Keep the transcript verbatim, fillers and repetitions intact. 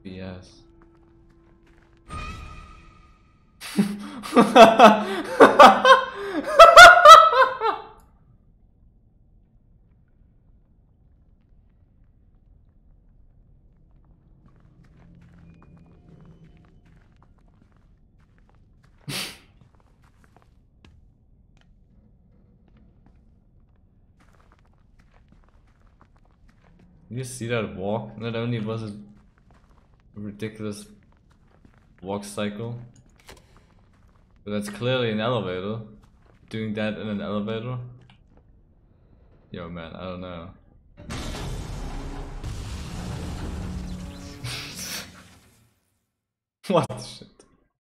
B S. You see that walk? Not only was it a ridiculous walk cycle, but that's clearly an elevator. Doing that in an elevator? Yo man, I don't know. What the shit?